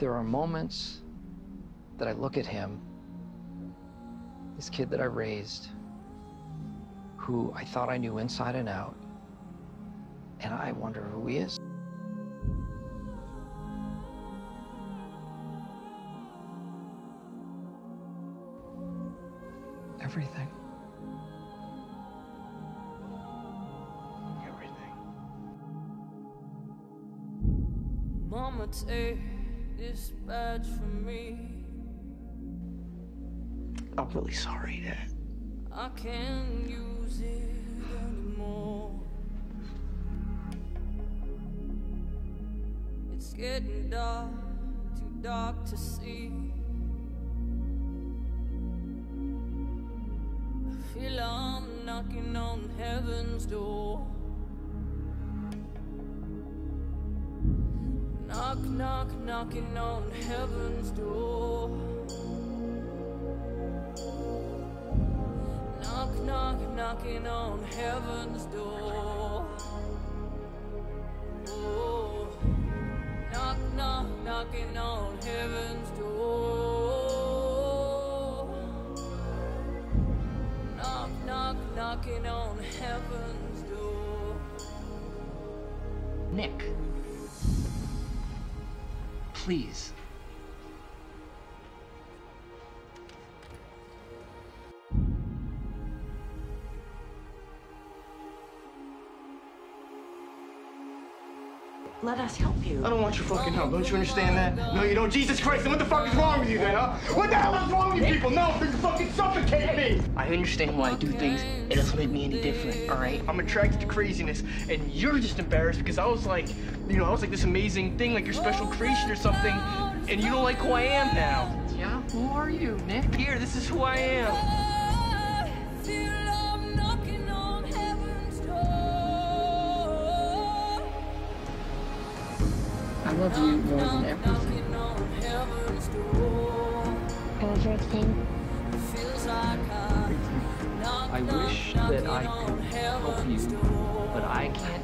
there are moments that I look at him, this kid that I raised, who I thought I knew inside and out, and I wonder who he is. Everything. Everything. Mama, take this badge from me. I'm really sorry, Dad. I can't use it anymore. It's getting dark, too dark to see. I feel I'm knocking on heaven's door. Knock, knock, knocking on heaven's door. Knock, knock, knocking on heaven's door. Oh, knock, knock, knocking on heaven's door. Knock, knock, knocking on heaven's door. Nick. Please. Let us help you. I don't want your fucking help. Don't you understand that? No, you don't. Jesus Christ, then what the fuck is wrong with you then, huh? What the hell is wrong with you people? No, you fucking suffocate me! I understand why I do things. It doesn't make me any different, all right? I'm attracted to craziness, and you're just embarrassed because I was like, you know, I was like this amazing thing, like your special creation or something, and you don't like who I am now. Yeah? Who are you, Nick? Here, this is who I am. I love you more than everything. Everything. I wish that I could help you, but I can't.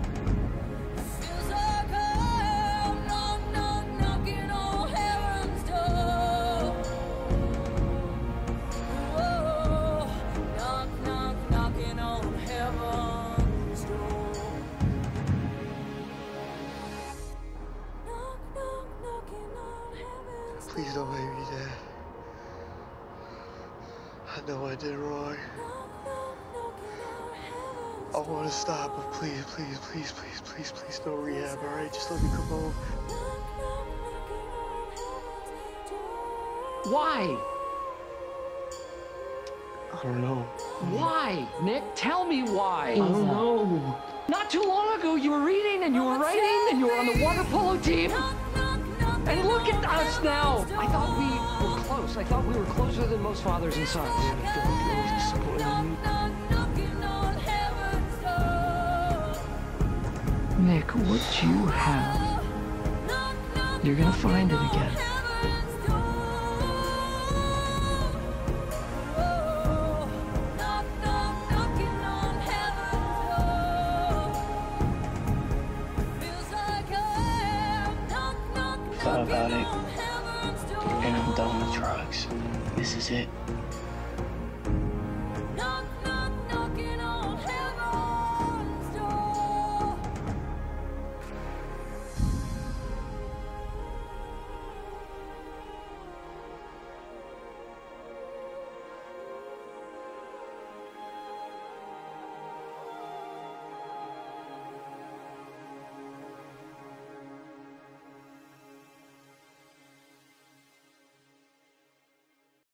Please don't make me dead. I know I did wrong. I want to stop, but please, please, please, please, please, please no rehab, all right? Just let me come home. Why? I don't know. Why, Nick? Tell me why. I don't know. Not too long ago, you were reading and you were writing and you were on the water polo team. And look at us now. I thought we were close. I thought we were closer than most fathers and sons. I feel like you're always disappointing me. Nick, what you have, you're gonna find it again. Thought about it, and I'm done with drugs. This is it.